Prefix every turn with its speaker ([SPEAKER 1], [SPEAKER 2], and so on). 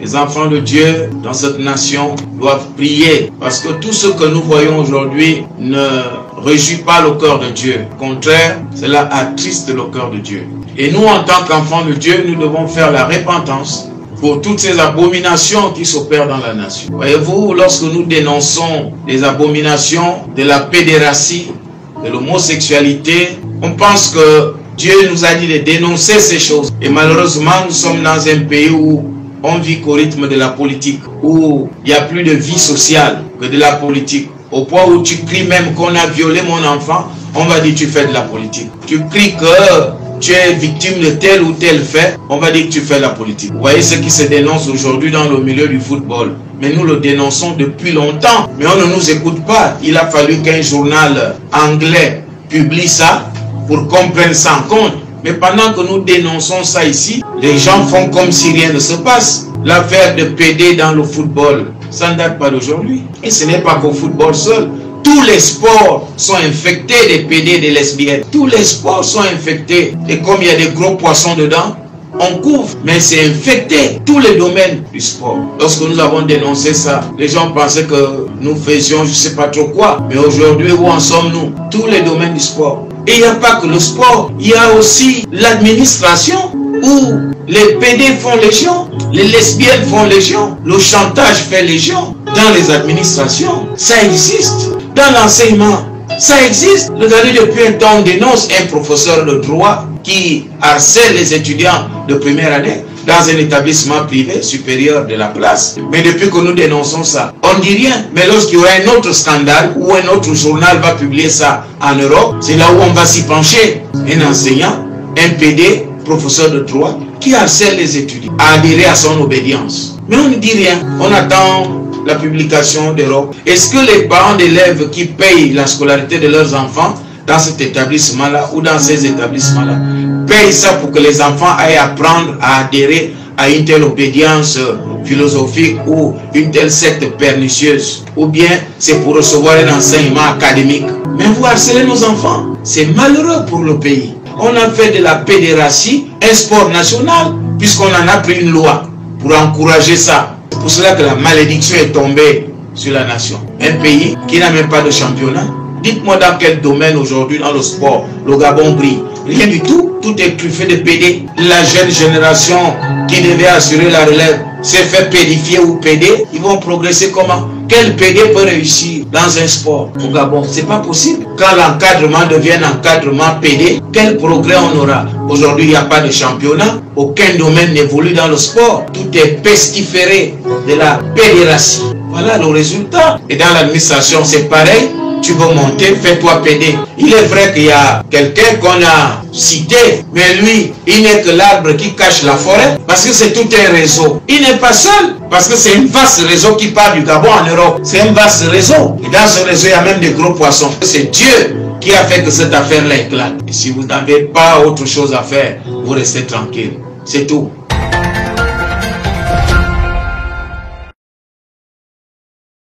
[SPEAKER 1] Les enfants de Dieu dans cette nation doivent prier parce que tout ce que nous voyons aujourd'hui ne réjouit pas le cœur de Dieu. Au contraire, cela attriste le cœur de Dieu. Et nous, en tant qu'enfants de Dieu, nous devons faire la repentance pour toutes ces abominations qui s'opèrent dans la nation. Voyez-vous, lorsque nous dénonçons les abominations de la pédérastie, de l'homosexualité, on pense que Dieu nous a dit de dénoncer ces choses. Et malheureusement, nous sommes dans un pays où on vit qu'au rythme de la politique, où il y a plus de vie sociale que de la politique. Au point où tu cries même qu'on a violé mon enfant, on va dire que tu fais de la politique. Tu cries que tu es victime de tel ou tel fait, on va dire que tu fais de la politique. Vous voyez ce qui se dénonce aujourd'hui dans le milieu du football. Mais nous le dénonçons depuis longtemps. Mais on ne nous écoute pas. Il a fallu qu'un journal anglais publie ça pour qu'on prenne ça en compte. Mais pendant que nous dénonçons ça ici, les gens font comme si rien ne se passe. L'affaire de PD dans le football, ça ne date pas d'aujourd'hui. Et ce n'est pas qu'au football seul. Tous les sports sont infectés des PD et des lesbiennes. Tous les sports sont infectés. Et comme il y a des gros poissons dedans, on couvre. Mais c'est infecté. Tous les domaines du sport. Lorsque nous avons dénoncé ça, les gens pensaient que nous faisions je ne sais pas trop quoi. Mais aujourd'hui, où en sommes-nous? Tous les domaines du sport. Et il n'y a pas que le sport. Il y a aussi l'administration où les PD font légion, les lesbiennes font légion, le chantage fait légion. Dans les administrations, ça existe. Dans l'enseignement, ça existe. Regardez, depuis un temps, on dénonce un professeur de droit qui harcèle les étudiants de première année dans un établissement privé supérieur de la place. Mais depuis que nous dénonçons ça, on ne dit rien. Mais lorsqu'il y aura un autre scandale ou un autre journal va publier ça en Europe, c'est là où on va s'y pencher. Un enseignant, un PD, professeur de droit, qui harcèle les étudiants à adhérer à son obédience. Mais on ne dit rien. On attend la publication d'Europe. Est-ce que les parents d'élèves qui payent la scolarité de leurs enfants dans cet établissement-là ou dans ces établissements-là payent ça pour que les enfants aillent apprendre à adhérer à une telle obédience philosophique ou une telle secte pernicieuse? Ou bien c'est pour recevoir un enseignement académique? Mais vous harcelez nos enfants. C'est malheureux pour le pays. On a fait de la pédérastie un sport national puisqu'on en a pris une loi pour encourager ça. C'est pour cela que la malédiction est tombée sur la nation. Un pays qui n'a même pas de championnat. Dites-moi dans quel domaine aujourd'hui dans le sport le Gabon brille? Rien du tout. Tout est truffé de PD. La jeune génération qui devait assurer la relève s'est fait pédifier ou PD. Ils vont progresser comment? Quel PD peut réussir dans un sport au Gabon? C'est pas possible. Quand l'encadrement devient un encadrement PD, quel progrès on aura? Aujourd'hui, il n'y a pas de championnat. Aucun domaine n'évolue dans le sport. Tout est pestiféré de la pédérastie. Voilà le résultat. Et dans l'administration, c'est pareil. Tu veux monter, fais-toi PD. Il est vrai qu'il y a quelqu'un qu'on a cité, mais lui, il n'est que l'arbre qui cache la forêt, parce que c'est tout un réseau. Il n'est pas seul, parce que c'est un vaste réseau qui part du Gabon en Europe. C'est un vaste réseau. Et dans ce réseau, il y a même des gros poissons. C'est Dieu qui a fait que cette affaire-là éclate. Et si vous n'avez pas autre chose à faire, vous restez tranquille. C'est tout.